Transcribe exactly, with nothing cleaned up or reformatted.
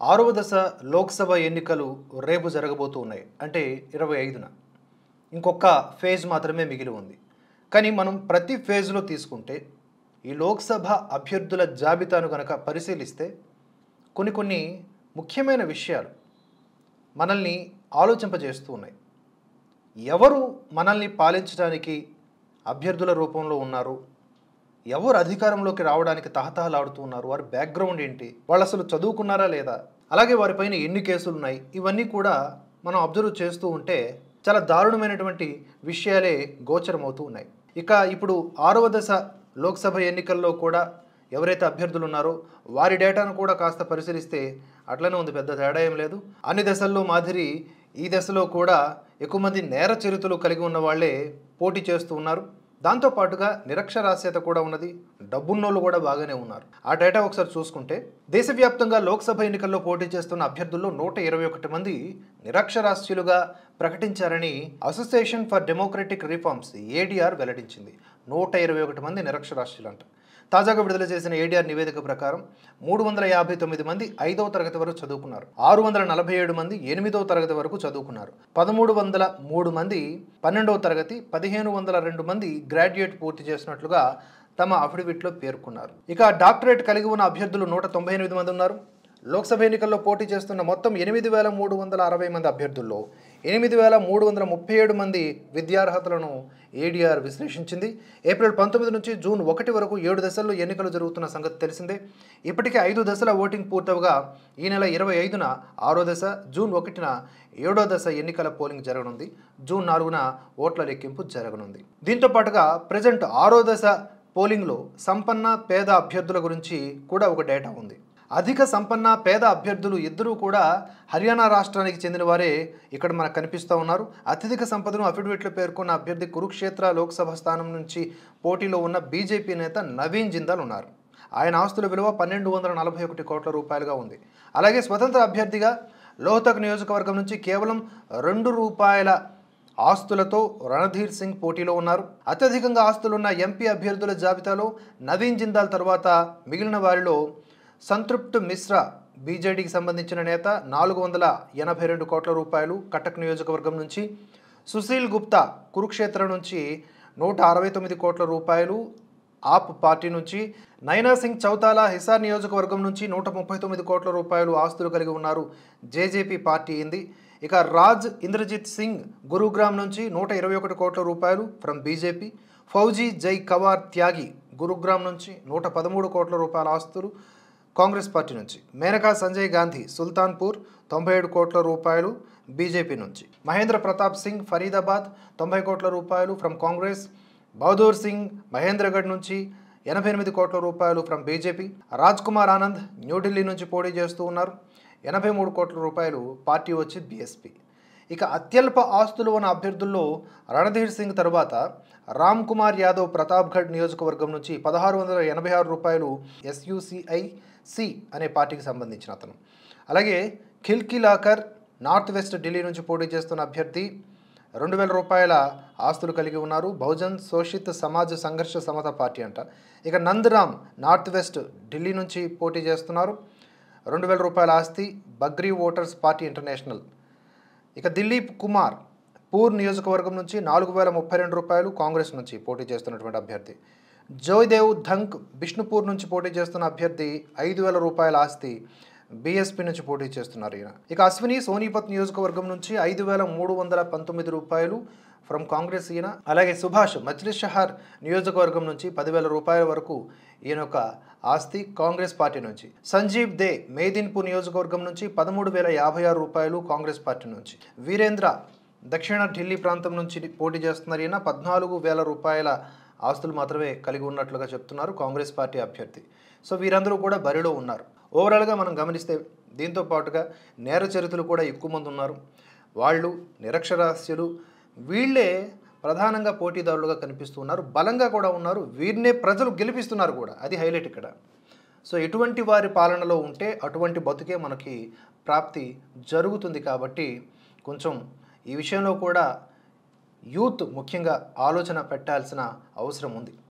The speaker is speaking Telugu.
ఆరవ దశ లోక్సభ ఎన్నికలు రేపు జరగబోతూ ఉన్నాయి. అంటే ఇరవై ఐదున ఇంకొక ఫేజ్ మాత్రమే మిగిలి ఉంది. కానీ మనం ప్రతి ఫేజ్లో తీసుకుంటే ఈ లోక్సభ అభ్యర్థుల జాబితాను కనుక పరిశీలిస్తే కొన్ని కొన్ని ముఖ్యమైన విషయాలు మనల్ని ఆలోచింపజేస్తూ ఉన్నాయి. ఎవరు మనల్ని పాలించడానికి అభ్యర్థుల రూపంలో ఉన్నారు, ఎవరు అధికారంలోకి రావడానికి తహతహలాడుతూ ఉన్నారు, వారి బ్యాక్గ్రౌండ్ ఏంటి, వాళ్ళు అసలు చదువుకున్నారా లేదా, అలాగే వారిపైన ఎన్ని కేసులు ఉన్నాయి, ఇవన్నీ కూడా మనం అబ్జర్వ్ చేస్తూ ఉంటే చాలా దారుణమైనటువంటి విషయాలే గోచరమవుతూ ఉన్నాయి. ఇక ఇప్పుడు ఆరవ దశ లోక్సభ ఎన్నికల్లో కూడా ఎవరైతే అభ్యర్థులు ఉన్నారో వారి డేటాను కూడా కాస్త పరిశీలిస్తే అట్లనే ఉంది, పెద్ద తేడా ఏం లేదు. అన్ని దశల్లో మాదిరి ఈ దశలో కూడా ఎక్కువ మంది నేర చరిత్రలు కలిగి ఉన్న వాళ్ళే పోటీ చేస్తూ ఉన్నారు. దాంతోపాటుగా నిరక్షరాస్యత కూడా ఉన్నది, డబ్బున్నోళ్ళు కూడా బాగానే ఉన్నారు. ఆ డేటా ఒకసారి చూసుకుంటే దేశవ్యాప్తంగా లోక్సభ ఎన్నికల్లో పోటీ చేస్తున్న అభ్యర్థుల్లో నూట ఇరవై ఒకటి మంది నిరక్షరాస్యులుగా ప్రకటించారని association for democratic reforms ADR వెల్లడించింది. నూట ఇరవై ఒకటి మంది నిరక్షరాస్యులంట. తాజాగా విడుదల చేసిన ఏడీఆర్ నివేదిక ప్రకారం మూడు వందల యాభై తొమ్మిది మంది ఐదవ తరగతి వరకు చదువుకున్నారు. ఆరు వందల నలభై ఏడు మంది ఎనిమిదవ తరగతి వరకు చదువుకున్నారు. పదమూడు వందల మూడు మంది పన్నెండవ తరగతి, పదిహేను వందల రెండు మంది గ్రాడ్యుయేట్ పూర్తి చేసినట్లుగా తమ అఫిడవిట్లో పేర్కొన్నారు. ఇక డాక్టరేట్ కలిగి ఉన్న అభ్యర్థులు నూట తొంభై ఎనిమిది మంది ఉన్నారు. లోక్సభ ఎన్నికల్లో పోటీ చేస్తున్న మొత్తం ఎనిమిది వేల మూడు వందల అరవై మంది అభ్యర్థుల్లో ఎనిమిది వేల మూడు వందల ముప్పై ఏడు మంది విద్యార్హతలను ఏడీఆర్ విశ్లేషించింది. ఏప్రిల్ పంతొమ్మిది నుంచి జూన్ ఒకటి వరకు ఏడు దశల్లో ఎన్నికలు జరుగుతున్న సంగతి తెలిసిందే. ఇప్పటికే ఐదు దశల ఓటింగ్ పూర్తవగా ఈ నెల ఇరవై ఐదున ఆరో దశ, జూన్ ఒకటిన ఏడో దశ ఎన్నికల పోలింగ్ జరగనుంది. జూన్ నాలుగున ఓట్ల లెక్కింపు జరగనుంది. దీంతో పాటుగా ప్రజెంట్ ఆరో దశ పోలింగ్లో సంపన్న పేద అభ్యర్థుల గురించి కూడా ఒక డేటా ఉంది. అధిక సంపన్న పేద అభ్యర్థులు ఇద్దరూ కూడా హర్యానా రాష్ట్రానికి చెందిన వారే ఇక్కడ మనకు కనిపిస్తూ ఉన్నారు. అత్యధిక సంపదను అఫిడవిట్లో పేర్కొన్న అభ్యర్థి కురుక్షేత్ర లోక్సభ స్థానం నుంచి పోటీలో ఉన్న బీజేపీ నేత నవీన్ జిందాల్ ఉన్నారు. ఆయన ఆస్తుల విలువ పన్నెండు వందల నలభై ఒకటి కోట్ల రూపాయలుగా ఉంది. అలాగే స్వతంత్ర అభ్యర్థిగా లోహతక్ నియోజకవర్గం నుంచి కేవలం రెండు రూపాయల ఆస్తులతో రణధీర్ సింగ్ పోటీలో ఉన్నారు. అత్యధికంగా ఆస్తులున్న ఎంపీ అభ్యర్థుల జాబితాలో నవీన్ జిందాల్ తర్వాత మిగిలిన వారిలో సంతృప్త్ మిశ్రా బీజేడీకి సంబంధించిన నేత నాలుగు వందల ఎనభై రెండు కోట్ల రూపాయలు కటక్ నియోజకవర్గం నుంచి, సుశీల్ గుప్తా కురుక్షేత్ర నుంచి నూట అరవై తొమ్మిది కోట్ల రూపాయలు ఆప్ పార్టీ నుంచి, నైనా సింగ్ చౌతాలా హిసార్ నియోజకవర్గం నుంచి నూట ముప్పై తొమ్మిది కోట్ల రూపాయలు ఆస్తులు కలిగి ఉన్నారు. జేజేపీ పార్టీ అయింది. ఇక రాజ్ ఇంద్రజిత్ సింగ్ గురుగ్రామ్ నుంచి నూట ఇరవై ఒకటి కోట్ల రూపాయలు ఫ్రమ్ బీజేపీ, ఫౌజీ జై కవార్ త్యాగి గురుగ్రామ్ నుంచి నూట పదమూడు కోట్ల రూపాయల ఆస్తులు కాంగ్రెస్ పార్టీ నుంచి, మేనకా సంజయ్ గాంధీ సుల్తాన్పూర్ తొంభై ఏడు కోట్ల రూపాయలు బీజేపీ నుంచి, మహేంద్ర ప్రతాప్ సింగ్ ఫరీదాబాద్ తొంభై కోట్ల రూపాయలు ఫ్రమ్ కాంగ్రెస్, బహదూర్ సింగ్ మహేంద్రగఢ్ నుంచి ఎనభై ఎనిమిది కోట్ల రూపాయలు ఫ్రమ్ బీజేపీ, రాజ్ కుమార్ ఆనంద్ న్యూఢిల్లీ నుంచి పోటీ చేస్తూ ఉన్నారు. ఎనభై మూడు కోట్ల రూపాయలు పార్టీ వచ్చి బీఎస్పీ. ఇక అత్యల్ప ఆస్తులు ఉన్న అభ్యర్థుల్లో రణధీర్ సింగ్ తర్వాత రామ్ కుమార్ యాదవ్ ప్రతాప్గఢ్ నియోజకవర్గం నుంచి పదహారు వందల ఎనభై ఆరు రూపాయలు ఎస్యూసిఐ సి అనే పార్టీకి సంబంధించిన అతను. అలాగే ఖిల్కిలాకర్ నార్త్ వెస్ట్ ఢిల్లీ నుంచి పోటీ చేస్తున్న అభ్యర్థి రెండు వేల రూపాయల ఆస్తులు కలిగి ఉన్నారు. బహుజన్ శోషిత్ సమాజ్ సంఘర్ష సమత పార్టీ అంట. ఇక నందరామ్ నార్త్ వెస్ట్ ఢిల్లీ నుంచి పోటీ చేస్తున్నారు. రెండు వేల రూపాయల ఆస్తి బగ్రీ ఓటర్స్ పార్టీ ఇంటర్నేషనల్. ఇక దిలీప్ కుమార్ పూర్ నియోజకవర్గం నుంచి నాలుగు వేల ముప్పై రెండు రూపాయలు కాంగ్రెస్ నుంచి పోటీ చేస్తున్నటువంటి అభ్యర్థి. జోయ్దేవ్ ధంక్ బిష్ణుపూర్ నుంచి పోటీ చేస్తున్న అభ్యర్థి ఐదు వేల రూపాయల ఆస్తి బీఎస్పీ నుంచి పోటీ చేస్తున్నారు ఈయన. ఇక అశ్విని సోనీపత్ నియోజకవర్గం నుంచి ఐదు వేల మూడు వందల పంతొమ్మిది రూపాయలు ఫ్రమ్ కాంగ్రెస్ ఈయన. అలాగే సుభాష్ మజ్లిస్ షహర్ నియోజకవర్గం నుంచి పదివేల రూపాయల వరకు ఈయన యొక్క ఆస్తి కాంగ్రెస్ పార్టీ నుంచి. సంజీవ్ దే మేదిన్పూర్ నియోజకవర్గం నుంచి పదమూడు వేల యాభై ఆరు రూపాయలు కాంగ్రెస్ పార్టీ నుంచి. వీరేంద్ర దక్షిణ ఢిల్లీ ప్రాంతం నుంచి పోటీ చేస్తున్నారు ఈయన. పద్నాలుగు వేల రూపాయల ఆస్తులు మాత్రమే కలిగి ఉన్నట్లుగా చెప్తున్నారు కాంగ్రెస్ పార్టీ అభ్యర్థి. సో వీరందరూ కూడా బరిలో ఉన్నారు. ఓవరాల్గా మనం గమనిస్తే దీంతో పాటుగా నేర చరిత్రలు కూడా ఎక్కువ మంది ఉన్నారు. వాళ్ళు నిరక్షరాస్యులు, వీళ్ళే ప్రధానంగా పోటీదారులుగా కనిపిస్తున్నారు, బలంగా కూడా ఉన్నారు. వీరినే ప్రజలు గెలిపిస్తున్నారు కూడా, అది హైలైట్ ఇక్కడ. సో ఎటువంటి వారి పాలనలో ఉంటే అటువంటి బతుకే మనకి ప్రాప్తి జరుగుతుంది. కాబట్టి కొంచెం ఈ విషయంలో కూడా యూత్ ముఖ్యంగా ఆలోచన పెట్టాల్సిన అవసరం ఉంది.